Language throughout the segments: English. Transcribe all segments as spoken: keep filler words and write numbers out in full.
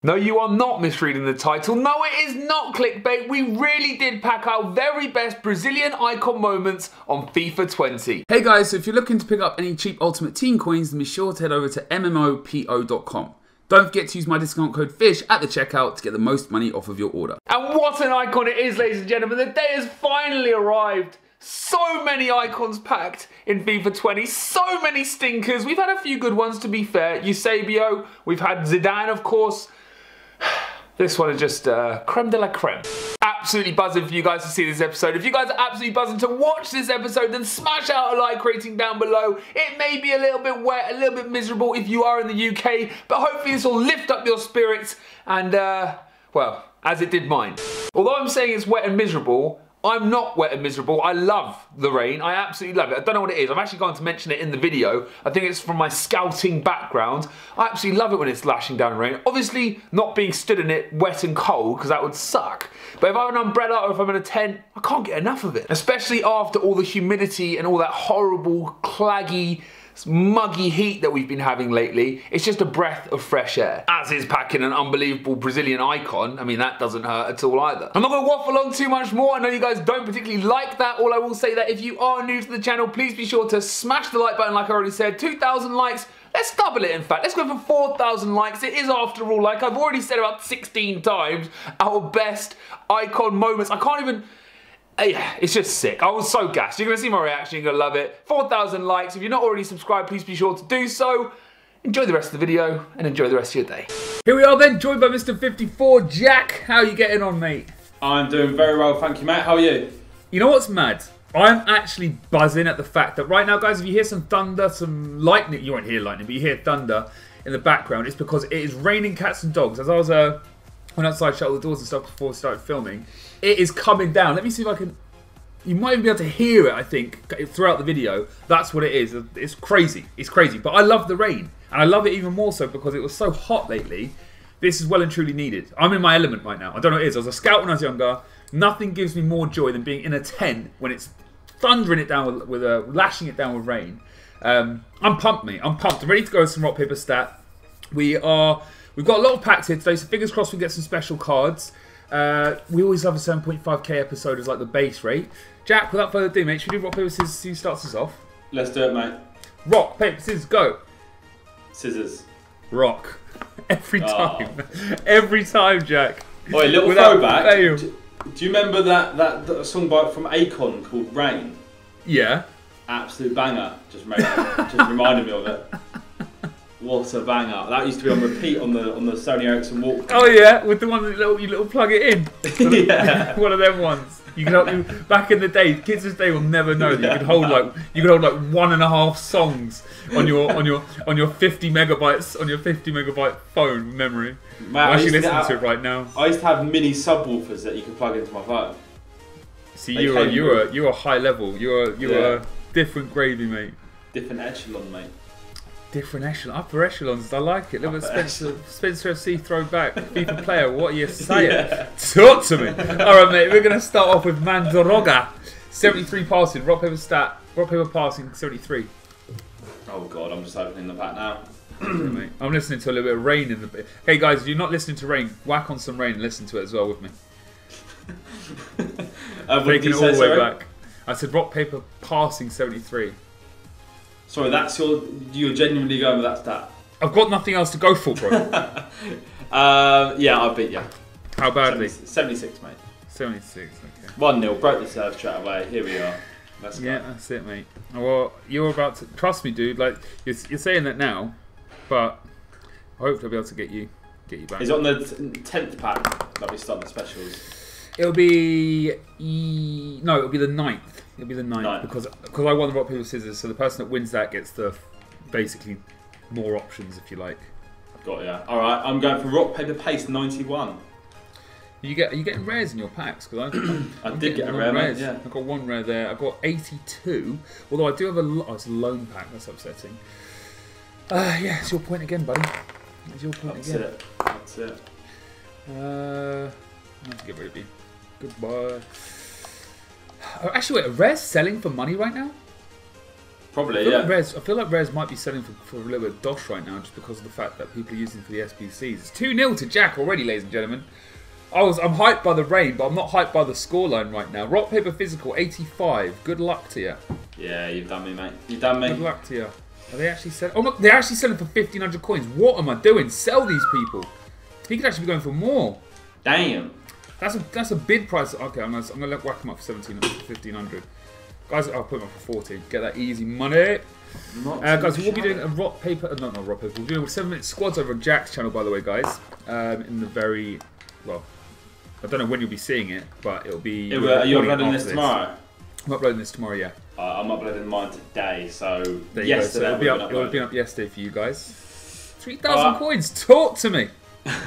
No, you are not misreading the title. No, it is not clickbait. We really did pack our very best Brazilian icon moments on FIFA twenty. Hey guys, so if you're looking to pick up any cheap Ultimate Team coins, then be sure to head over to M M O P O dot com. Don't forget to use my discount code FISH at the checkout to get the most money off of your order. And what an icon it is, ladies and gentlemen. The day has finally arrived. So many icons packed in FIFA twenty, so many stinkers. We've had a few good ones, to be fair. Eusebio, we've had Zidane, of course. This one is just uh, creme de la creme. Absolutely buzzing for you guys to see this episode. If you guys are absolutely buzzing to watch this episode, then smash out a like rating down below. It may be a little bit wet, a little bit miserable if you are in the U K, but hopefully this will lift up your spirits and, uh, well, as it did mine. Although I'm saying it's wet and miserable, I'm not wet and miserable. I love the rain. I absolutely love it. I don't know what it is. I'm actually going to mention it in the video. I think it's from my scouting background. I absolutely love it when it's lashing down rain. Obviously, not being stood in it wet and cold, because that would suck. But if I have an umbrella or if I'm in a tent, I can't get enough of it. Especially after all the humidity and all that horrible, claggy, muggy heat that we've been having lately. It's just a breath of fresh air. As is packing an unbelievable Brazilian icon. I mean, that doesn't hurt at all either. I'm not going to waffle on too much more. I know you guys don't particularly like that. All I will say that if you are new to the channel, please be sure to smash the like button like I already said. two thousand likes. Let's double it, in fact. Let's go for four thousand likes. It is, after all, like I've already said about sixteen times, our best icon moments. I can't even... Yeah, it's just sick. I was so gassed. You're going to see my reaction. You're going to love it. four thousand likes. If you're not already subscribed, please be sure to do so. Enjoy the rest of the video and enjoy the rest of your day. Here we are then, joined by Mister fifty-four. Jack, how are you getting on, mate? I'm doing very well, thank you, mate. How are you? You know what's mad? I'm actually buzzing at the fact that right now, guys, if you hear some thunder, some lightning, you won't hear lightning, but you hear thunder in the background, it's because it is raining cats and dogs. As I was... Uh, went outside, shut all the doors and stuff before I started filming. It is coming down. Let me see if I can... You might even be able to hear it, I think, throughout the video. That's what it is. It's crazy. It's crazy. But I love the rain. And I love it even more so because it was so hot lately. This is well and truly needed. I'm in my element right now. I don't know what it is. I was a scout when I was younger. Nothing gives me more joy than being in a tent when it's thundering it down with, with uh, lashing it down with rain. Um, I'm pumped, mate. I'm pumped. I'm ready to go with some rock, paper, stat. We are... We've got a lot of packs here today, so fingers crossed we get some special cards. Uh, we always love a seven point five K episode as like the base rate. Jack, without further ado, mate, should we do rock, paper, scissors, who starts us off? Let's do it, mate. Rock, paper, scissors, go. Scissors. Rock. Every Oh. time. Every time, Jack. Oi, little Without throwback. fail. Do, do you remember that, that, that song by, from Akon called Rain? Yeah. Absolute banger. Just, made, just reminded me of it. What a banger. That used to be on repeat on the on the Sony Ericsson Walkman. Oh yeah, with the one that you little, you little plug it in. Yeah. One of them ones. You could back in the day, kids today will never know that you could hold like you could hold like one and a half songs on your on your on your fifty megabytes on your fifty megabyte phone memory. Mate, I'm I actually used to listening have- to it right now. I used to have mini subwoofers that you could plug into my phone. See, They you are came you with- are you are high level. You are you Yeah. are different gravy, mate. Different echelon, mate. Different echelon, upper echelons. I like it. Little bit Upper Spencer Spencer F C throwback. FIFA player. What are you saying? Yeah. Talk to me. All right, mate. We're gonna start off with Mandoroga. seventy-three passing. Rock paper stat. Rock paper passing. seventy-three. Oh god, I'm just opening the pack now. Yeah, mate. I'm listening to a little bit of rain in the. Hey guys, if you're not listening to rain, whack on some rain and listen to it as well with me. uh, Taking it all the way back. I said rock paper passing seventy-three. Sorry, that's your. You're genuinely going with that stat. I've got nothing else to go for, bro. uh, yeah, I beat you. How badly? seventy-six, mate. seventy-six. Okay. one nil. Broke the serve straight away. Here we are. Let's go. Yeah, that's it, mate. Well, you're about to trust me, dude. Like you're, you're saying that now, but hopefully I'll be able to get you, get you back. Is it on the tenth pack that we start the specials? It'll be e no, it'll be the ninth. It'll be the ninth, Ninth. because because I won the rock paper scissors, so the person that wins that gets the basically more options, if you like. Got ya. All right, I'm going for rock paper paste ninety-one. You get are you getting rares in your packs? Because I, I I'm did get a getting rare, mate, rares. yeah. I've got one rare there. I've got eighty-two. Although I do have a lo oh, it's a lone pack. That's upsetting. Uh, yeah, it's your point again, buddy. It's your point That's again. it. That's it. Uh, I have to get rid of you. Goodbye. Oh, actually, wait, a rare's selling for money right now? Probably, I feel yeah. Like Res, I feel like Res might be selling for, for a little bit of dosh right now, just because of the fact that people are using for the S B Cs. It's two nil to Jack already, ladies and gentlemen. I was, I'm hyped by the rain, but I'm not hyped by the scoreline right now. Rock, paper, physical, eighty-five. Good luck to you. Yeah, you've done me, mate. You've done me. Good luck to you. Are they actually selling? Oh, look, they're actually selling for fifteen hundred coins. What am I doing? Sell these people. He could actually be going for more. Damn. That's a that's a bid price. Okay, I'm gonna I'm gonna whack them up for seventeen, fifteen hundred. Guys, I'll put them up for fourteen. Get that easy money. Uh, guys, we'll be doing a rock paper. Uh, not not rock paper. We'll be doing seven minute squads over on Jack's channel, by the way, guys. Um, in the very well, I don't know when you'll be seeing it, but it'll be. It will, are you uploading this tomorrow? I'm uploading this tomorrow. Yeah. Uh, I'm uploading mine today, so there you yesterday go. So it'll be up. It'll be up yesterday for you guys. Three thousand uh, coins. Talk to me.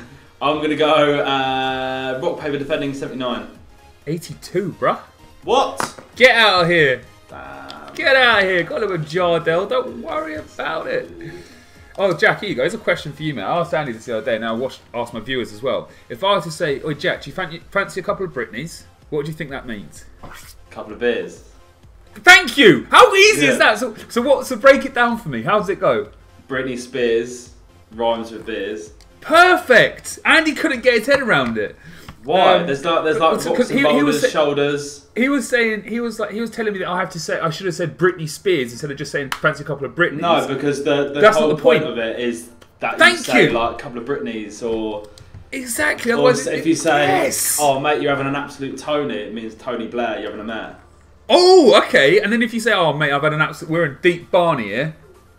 I'm gonna go uh, rock paper defending seventy-nine. eighty-two, bruh. What? Get out of here. Damn. Get out of here. Got a little Jardel. Don't worry about it. Oh, Jack, here you go. Here's a question for you, mate. I asked Andy this the other day, and I watched, asked my viewers as well. If I were to say, oh, Jack, do you fancy, fancy a couple of Britneys? What do you think that means? A couple of beers. Thank you. How easy yeah. is that? So, so what? So break it down for me. How does it go? Britney Spears rhymes with beers. Perfect. Andy couldn't get his head around it. Why? Um, there's like there's like rocks and he, boulders, he was say, shoulders. He was saying he was like he was telling me that I have to say I should have said Britney Spears instead of just saying fancy a couple of Britneys. No, because the, the That's whole not the point. point of it is that Thank you say you. like a couple of Britneys or exactly. or Otherwise, if it, you say, yes. oh mate, you're having an absolute Tony, it means Tony Blair, you're having a mare. Oh, okay. And then if you say, oh mate, I've had an absolute, we're in deep Barney here.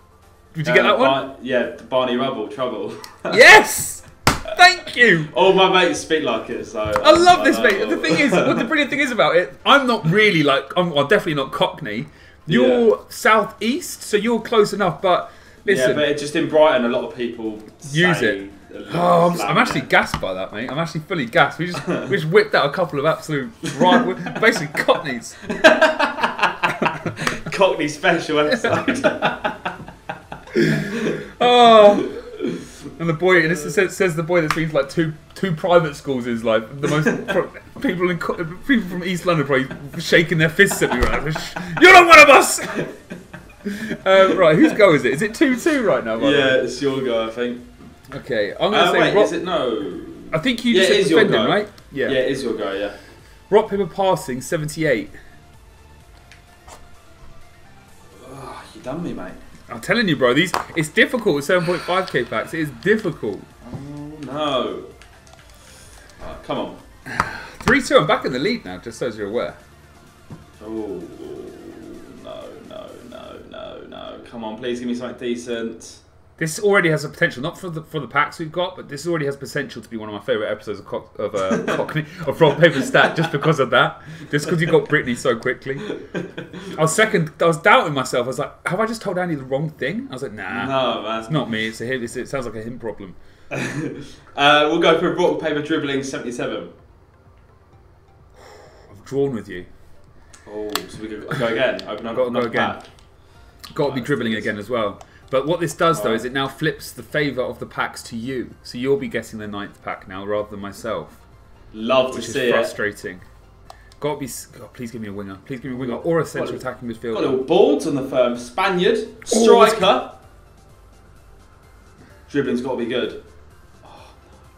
Did you uh, get that one? Bar yeah, Barney Rubble, Trouble. Yes. Thank you. All my mates speak like it, so I I'm, love I this, know. mate. The thing is, what the brilliant thing is about it, I'm not really like, I'm well, definitely not Cockney. You're yeah. southeast, so you're close enough. But listen, yeah, but just in Brighton, a lot of people use it. Oh, I'm, I'm actually gassed by that, mate. I'm actually fully gassed. We just we just whipped out a couple of absolute right, basically Cockneys. Cockney special episode. Oh. And the boy, and this says, says the boy that's been to like two two private schools is like the most people in people from East London probably shaking their fists at me right now. You're not one of us. uh, right, whose go is it? Is it two two right now? By yeah, it's your go, I think. Okay, I'm gonna uh, say. Wait, rock, is it no? I think you yeah, just it said is your defending, go. right? Yeah. Yeah, it is your go. Yeah. Rock paper passing seventy-eight. Oh, you done me, mate. I'm telling you, bro. These it's difficult with seven point five K packs. It is difficult. Oh no! Oh, come on. three two. I'm back in the lead now, just so as you're aware. Oh no no no no no! Come on, please give me something decent. This already has a potential, not for the for the packs we've got, but this already has potential to be one of my favourite episodes of Cock, of uh, Cockney of Rock Paper Stat, just because of that, just because you got Britney so quickly. I was second, I was doubting myself. I was like, have I just told Andy the wrong thing? I was like, nah, no, man, it's not me. It's a him. It's, it sounds like a him problem. uh, we'll go for rock paper dribbling seventy-seven. I've drawn with you. Oh, so we could go again. Open up, got to go again. Pack. Got to be dribbling again as well. But what this does, though, right. is it now flips the favour of the packs to you. So you'll be getting the ninth pack now, rather than myself. Love to which see is frustrating. It. Got to be. God, please give me a winger. Please give me a winger or a central got attacking midfielder. Got little boards on the firm. Spaniard, striker. Oh, dribbling's got to be good. Oh.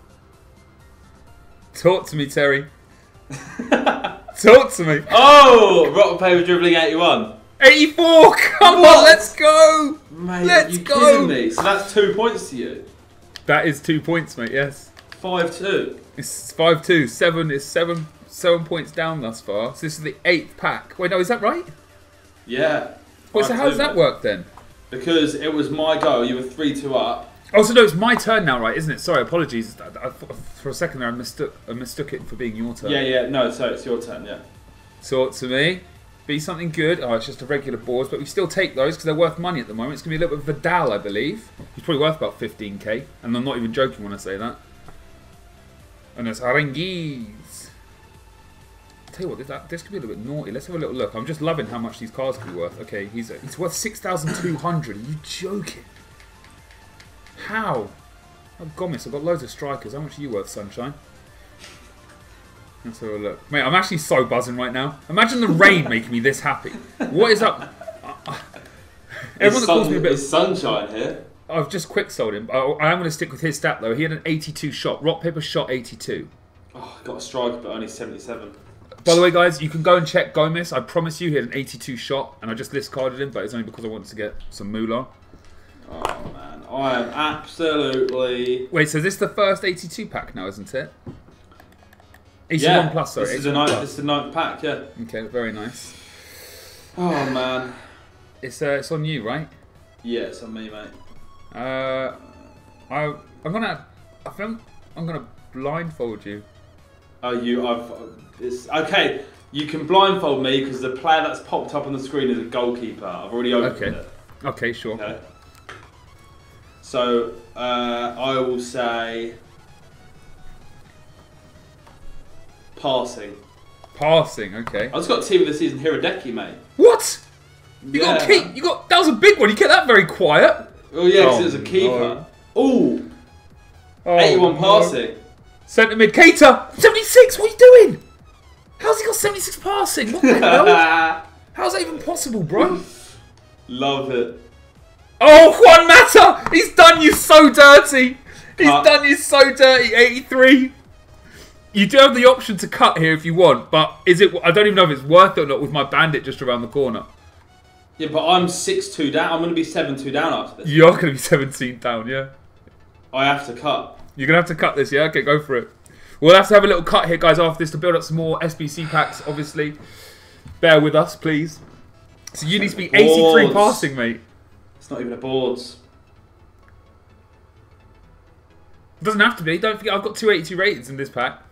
Talk to me, Terry. Talk to me. Oh, rock paper dribbling eighty-one. eighty-four! Come what? on, let's go! Mate, let's you go! kidding me? So that's two points to you. That is two points, mate. Yes. Five two. It's five two. Seven is seven. Seven points down thus far. So this is the eighth pack. Wait, no, is that right? Yeah. Wait, so how does that work then? Because it was my go. You were three two up. Oh, so no, it's my turn now, right? Isn't it? Sorry, apologies. I, I, for a second there, I mistook, I mistook it for being your turn. Yeah, yeah. No, so it's your turn. Yeah. Talk to me. Be something good. Oh, it's just a regular boards, but we still take those because they're worth money at the moment. It's going to be a little bit of Vidal, I believe. He's probably worth about fifteen K, and I'm not even joking when I say that. And it's Aranguiz. Tell you what, this, that, this could be a little bit naughty. Let's have a little look. I'm just loving how much these cards could be worth. Okay, he's he's worth six thousand two hundred. Are you joking? How? Oh, Gomes, I've got loads of strikers. How much are you worth, Sunshine? Let's have a look. Mate, I'm actually so buzzing right now. Imagine the rain making me this happy. What is up? Everyone that calls me a bit. It's sunshine here. I've just quick sold him. I, I am going to stick with his stat though. He had an eighty-two shot. Rock paper shot eighty-two. Oh, got a striker, but only seventy-seven. By the way, guys, you can go and check Gomez. I promise you, he had an eighty-two shot, and I just discarded him, but it's only because I wanted to get some moolah. Oh man, I am absolutely. Wait, so this is the first eighty-two pack now, isn't it? eighty-one Yeah, plus, sorry. this is the ninth. This is the ninth pack. Yeah. Okay, very nice. Oh man. It's uh, it's on you, right? Yeah, it's on me, mate. Uh, I I'm gonna I think I'm gonna blindfold you. Oh, you, I've, it's, okay, you can blindfold me because the player that's popped up on the screen is a goalkeeper. I've already opened Okay. it. Okay, sure. Okay. So, uh, I will say passing. Passing, okay. I just got team of the season Hirodeki, mate. What? You got a Yeah. keep? You got that was a big one. You kept that very quiet. Oh yeah, because Oh, it was a keeper. no. Ooh, Oh, eighty-one no. passing. Centre mid, Keita, seventy-six. What are you doing? How's he got seventy-six passing? What the hell? How's that even possible, bro? Love it. Oh, Juan Mata! He's done you so dirty. He's Cut. done you so dirty. eighty-three. You do have the option to cut here if you want, but is it? I don't even know if it's worth it or not with my bandit just around the corner. Yeah, but I'm six two down. I'm going to be seven two down after this. You're going to be seventeen down, yeah? I have to cut. You're going to have to cut this, yeah? Okay, go for it. We'll have to have a little cut here, guys, after this to build up some more S B C packs, obviously. Bear with us, please. So you need to be eighty-three Boards. passing, mate. It's not even a boards. It doesn't have to be. Don't forget, I've got two eighty-two ratings in this pack.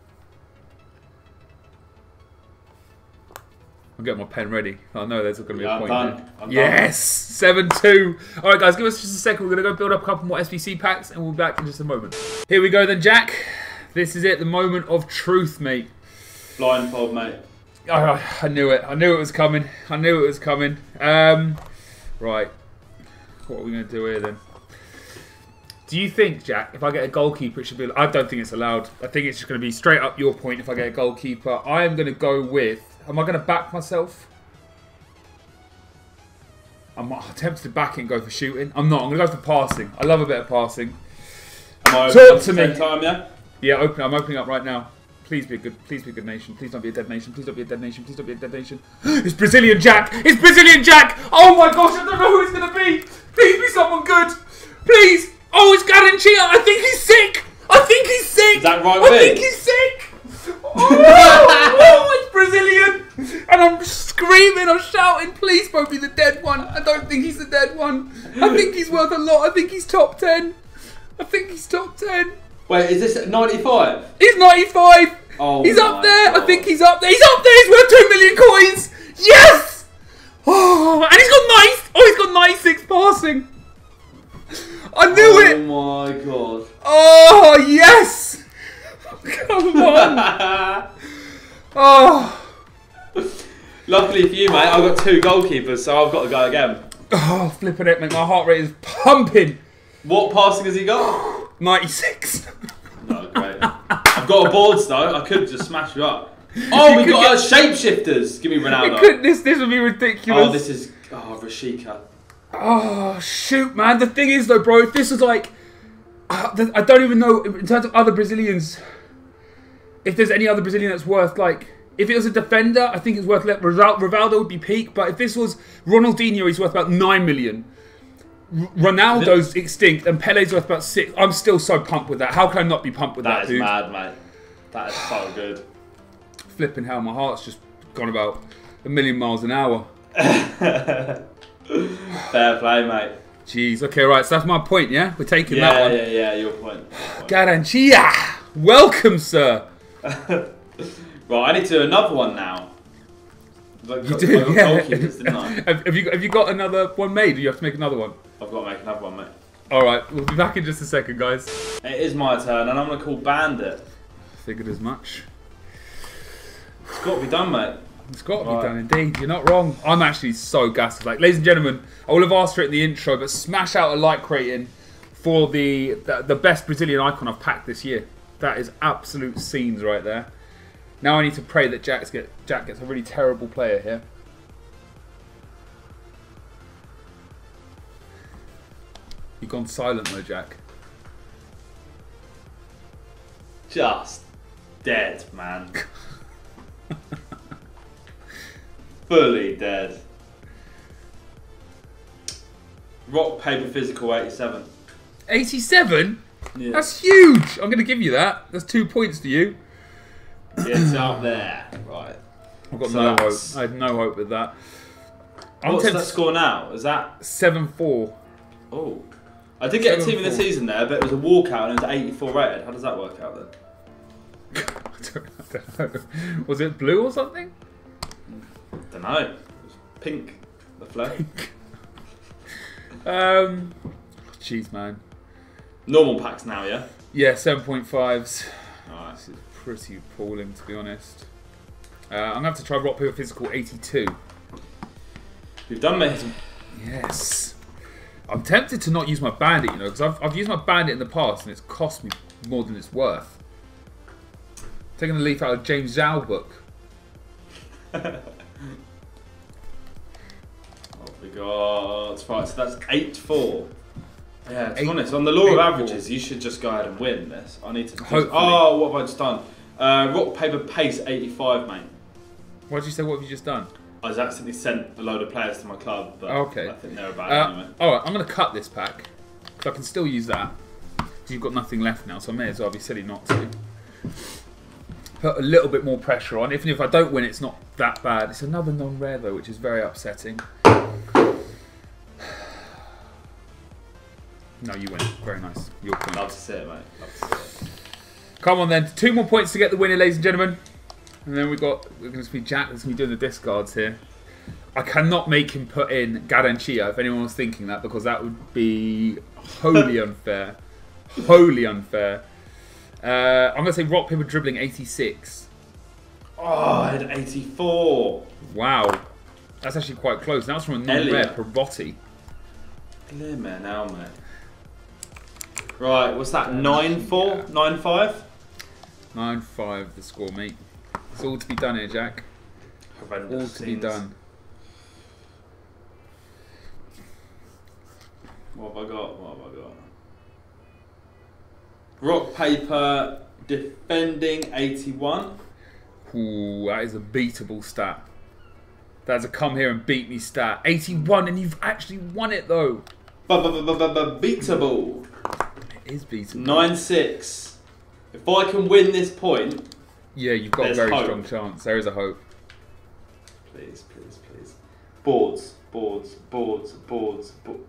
I'll get my pen ready. I know there's going to be Yeah, a I'm point done. there. I'm Yes! seven two. Alright, guys, give us just a second. We're going to go build up a couple more S B C packs and we'll be back in just a moment. Here we go then, Jack. This is it, the moment of truth, mate. Blindfold, mate. Oh, I knew it. I knew it was coming. I knew it was coming. Um, right. What are we going to do here then? Do you think, Jack, if I get a goalkeeper, it should be... I don't think it's allowed. I think it's just going to be straight up your point if I get a goalkeeper. I am going to go with... Am I going to back myself? I'm tempted to back it and go for shooting. I'm not. I'm going to go for passing. I love a bit of passing. Am I Talk open to at the me. same time, yeah? Yeah, open. I'm opening up right now. Please be a good. Please be a good nation. Please don't be a dead nation. Please don't be a dead nation. Please don't be a dead nation. It's Brazilian Jack. It's Brazilian Jack. Oh my gosh! I don't know who it's gonna be. Please be someone good. Please. Oh, it's Garancia. I think he's sick. I think he's sick. Is that right I wing? think he's sick. Oh, oh, it's Brazilian. And I'm screaming. I'm shouting. Please, don't be the dead one. I don't think he's the dead one. I think he's worth a lot. I think he's top ten. I think he's top ten. Wait, is this at ninety-five? He's ninety-five. Oh, he's up my there. God. I think he's up there. He's up there. He's worth two million coins. Yes. Oh, and he's got nice. Oh, he's got ninety-six passing. I knew oh it. Oh my god. Oh yes. Come on. Oh. Luckily for you, mate, I've got two goalkeepers, so I've got to go again. Oh, flipping it, mate. My heart rate is pumping. What passing has he got? ninety-six. No, great. I've got a boards though. I could just smash you up. Oh, we could got get- uh, shapeshifters. Give me Ronaldo. Could, this this would be ridiculous. Oh, this is oh Rashika. Oh, shoot, man. The thing is, though, bro, if this was like... Uh, th- I don't even know, in terms of other Brazilians, if there's any other Brazilian that's worth, like... If it was a defender, I think it's worth... Let Rivaldo would be peak, but if this was Ronaldinho, he's worth about nine million. R- Ronaldo's extinct, and Pele's worth about six. I'm still so pumped with that. How can I not be pumped with that, That is dude? mad, mate. That is so good. Flipping hell, my heart's just gone about a million miles an hour. Fair play, mate. Jeez, okay, right, so that's my point, yeah? We're taking Yeah, that one. yeah, yeah. Your point. Your point. Garancia! Welcome, sir! Right, I need to do another one now. Like, You I do, got yeah. goalkeepers, didn't I? have, have, you, got- have you got another one made, or you have to make another one? I've got to make another one, mate. Alright, we'll be back in just a second, guys. It is my turn, and I'm going to call Bandit. Figured as much. It's got to be done, mate. It's got to Right. be done, indeed. You're not wrong. I'm actually so gassed. Like, ladies and gentlemen, I will have asked for it in the intro, but smash out a like rating for the, the the best Brazilian icon I've packed this year. That is absolute scenes right there. Now I need to pray that Jack's get, Jack gets a really terrible player here. You've gone silent though, Jack. Just dead, man. Fully dead. Rock, paper, physical, eighty-seven. eighty-seven? Yeah. That's huge! I'm going to give you that. That's two points to you. It's out there. Right. I've got So no hope. that's- I had no hope with that. I'm What's tempted- that score now? Is that... seven four. Oh. I did get a Seven team of the four. season there, but it was a walkout and it was eighty-four rated. How does that work out then? I, don't, I don't know. Was it blue or something? Don't know. It was pink, the flag. Um, jeez, man. Normal packs now, yeah? Yeah, seven point fives. Alright. This is pretty appalling, to be honest. Uh, I'm going to have to try Rock Paper Physical eighty-two. You've done me. Yes. I'm tempted to not use my bandit, you know, because I've, I've used my bandit in the past and it's cost me more than it's worth. Taking a leaf out of James Zhao book. What we got? Right, so that's eight four. Yeah, to be Eight- honest, on the law of eight averages, four. you should just go ahead and win this. I need to. Hopefully. Oh, what have I just done? Uh, rock, paper, pace, eighty-five, mate. What did you say? What have you just done? I was accidentally sent a load of players to my club, but Okay. I think they're about Uh, anyway. Alright, I'm going to cut this pack. Because I can still use that. Because you've got nothing left now, so I may as well be silly not to. Put a little bit more pressure on. Even if I don't win, it's not that bad. It's another non-rare though, which is very upsetting. No, you win. Very nice. Your point. Love to see it, mate. Love to see it. Come on then. Two more points to get the winner, ladies and gentlemen. And then we've got, we're going to be Jack that's going to be doing the discards here. I cannot make him put in Garancia if anyone was thinking that, because that would be wholly unfair. Wholly unfair. Uh, I'm going to say Rock Paper Dribbling eighty-six. Oh, I had eighty-four. Wow. That's actually quite close. That was from a non-rare Elliot. Perotti. Clear man now, mate. Right, what's that? nine four? nine five? nine five the score, mate. It's all to be done here, Jack. Horrendous All to be scenes. done. What have I got? What have I got? Rock, paper, defending, eighty-one. Ooh, that is a beatable stat. That's a come here and beat me stat. eighty-one, and you've actually won it though. Beatable. It is beatable. nine six. If I can win this point, Yeah, you've got There's a very hope. strong chance. There is a hope. please, please, please. Boards, boards, boards, boards, boards.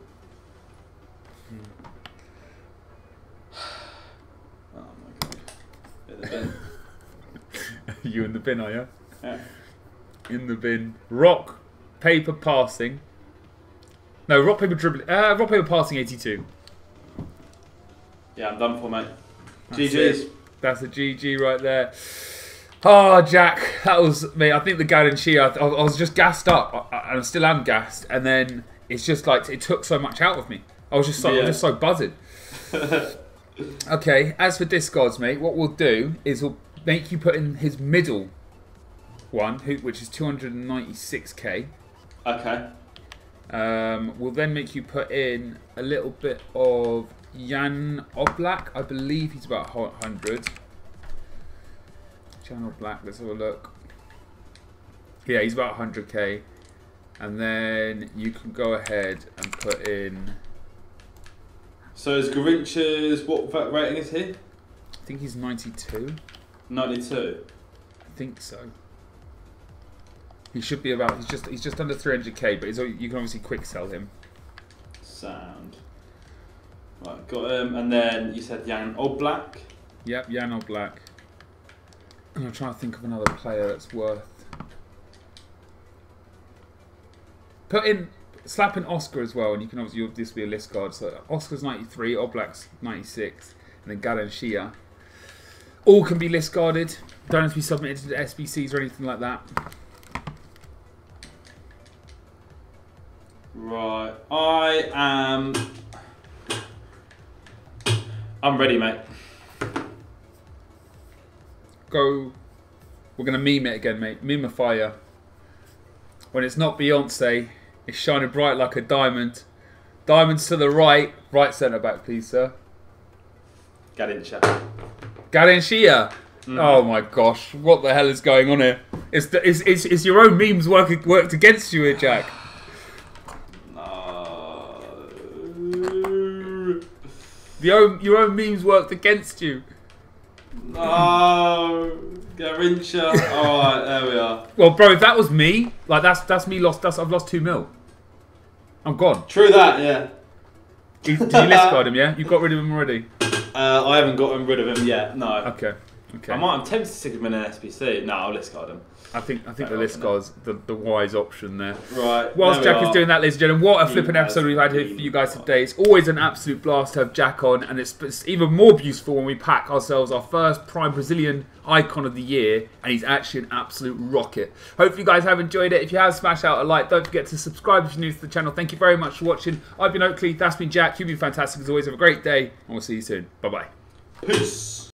Oh my god. In the bin. You in the bin, are you? Yeah. In the bin. Rock, paper, passing. No, rock, paper, dribbling. Uh, rock, paper, passing, eighty-two. Yeah, I'm done for, mate. That's G G's. it. That's a G G right there. Oh, Jack, that was me. I think the Garancia, I, I was just gassed up, I, I, and I still am gassed. And then it's just like it took so much out of me. I was just so, Yeah. I was just so buzzing. Okay, as for discards, mate, what we'll do is we'll make you put in his middle one, who, which is two hundred ninety-six K. Okay. Um, we'll then make you put in a little bit of Jan Oblak. I believe he's about one hundred. Jan Oblak, let's have a look. Yeah, he's about one hundred K. And then you can go ahead and put in... So is Garincha's, what va- rating is he? I think he's ninety-two. ninety-two. I think so. He should be about... He's just he's just under three hundred K, but he's, you can obviously quick sell him. Sound. Right, got him. And then you said Jan Oblak. Yep, Jan Oblak. And I'm trying to think of another player that's worth... Put in... Slap in Oscar as well, and you can obviously... You'll, this will be a list card. So Oscar's ninety-three, Oblak's ninety-six, and then Garancia. All can be list guarded. Don't have to be submitted to the S B Cs or anything like that. Right. I am... I'm ready, mate. Go... We're going to meme it again, mate. Meme a fire. When it's not Beyonce, it's shining bright like a diamond. Diamonds to the right, Right centre back, please, sir. Garincha. Garincha. Mm. Oh my gosh, what the hell is going on here? It's, the, it's, it's, it's your own memes work, worked against you here, Jack. No. The own, your own memes worked against you. No. Garincha. Alright, there we are. Well, bro, if that was me, like that's that's me lost. That's I've lost two mil. I'm gone. True that, yeah. Did you list card him? Yeah, you got rid of him already. Uh, I haven't gotten rid of him yet. No. Okay. Okay. I might. I'm tempted to stick him in an S B C. No, I'll list card him. I think I think the list card's the, the wise option there. Right. Whilst Jack Jack is doing that, ladies and gentlemen, what a He flipping episode we've had here for been you guys today. It's always an absolute blast to have Jack on, and it's, it's even more beautiful when we pack ourselves our first prime Brazilian icon of the year, and he's actually an absolute rocket. Hopefully you guys have enjoyed it. If you have, smash out a like. Don't forget to subscribe if you're new to the channel. Thank you very much for watching. I've been Oakley, that's been Jack. You've been fantastic as always. Have a great day, and we'll see you soon. Bye-bye. Peace.